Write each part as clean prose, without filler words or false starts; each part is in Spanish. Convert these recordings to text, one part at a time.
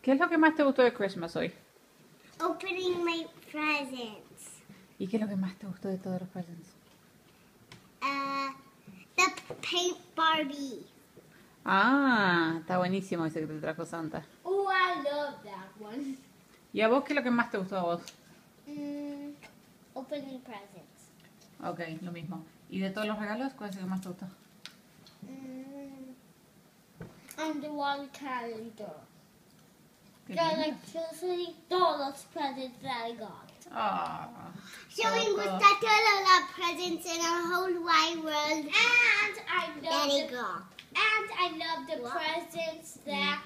¿Qué es lo que más te gustó de Christmas hoy? Opening my presents. ¿Y qué es lo que más te gustó de todos los presents? The paint Barbie. Ah, está buenísimo ese que te trajo Santa. Oh, I love that one. ¿Y a vos qué es lo que más te gustó a vos? Opening presents. Ok, lo mismo. ¿Y de todos los regalos, cuál es el que más te gustó? And the one calendar. Qué That lindo. actually todos los presents that I got. Ah, So me gusta todos los presents in a whole wide world. And I love Daddy the, got. and I love the What? presents that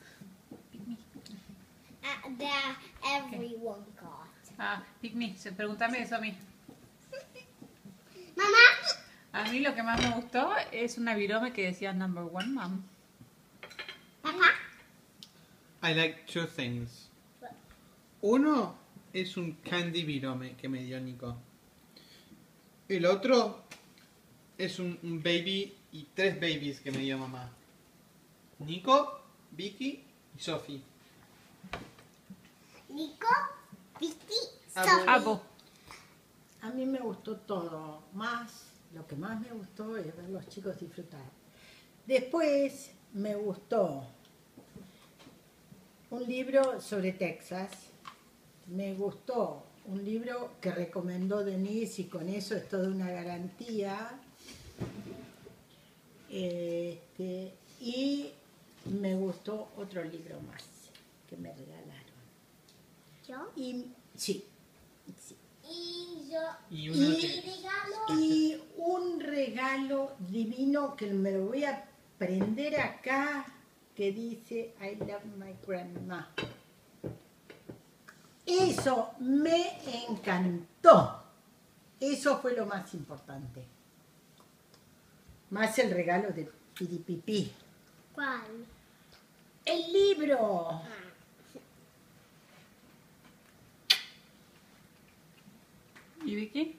that everyone got. ah, Picnic, pregúntame eso a mí. Mamá. A mí lo que más me gustó es una virome que decía number one mom. Papá. I like two things. Uno es un candy virome que me dio Nico. El otro es un baby y 3 babies que me dio mamá. Nico, Vicky y Sophie. Nico. Vicky. Abo. Sophie. Abo. A mí me gustó todo, lo que más me gustó es ver los chicos disfrutar. Después me gustó un libro sobre Texas, me gustó un libro que recomendó Denise y con eso es toda una garantía. Y me gustó otro libro más que me regalaron. ¿Yo? Y sí. Y yo Y uno Y- que- regalo. Y un regalo divino que me lo voy a prender acá, que dice I love my grandma. Eso me encantó. Eso fue lo más importante. Más el regalo de Piripipí. ¿Cuál? El libro. ¿Y Vicky?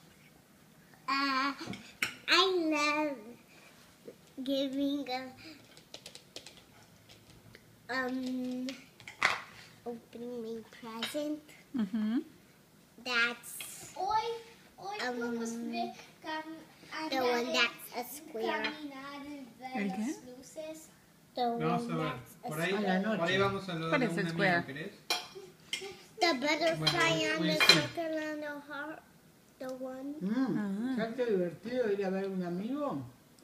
I love giving opening my present. Ujú. That's Hoy vamos a ver the one that's a square. caminar y ver ¿El qué? las luces. The Vamos one a ver. that's a Por ahí, A la noche. por ahí vamos a lo ¿Cuál de es un el amigo, square? ¿querés? The butterfly Bueno, and we'll the see. circle and the heart. The one. ¿Sabes qué divertido ir a ver a un amigo?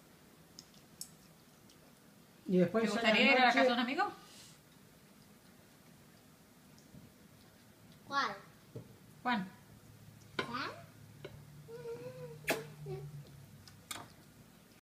Y después ¿Te a la gustaría ir a la noche- casa de un amigo? ¿Cuál? Juan.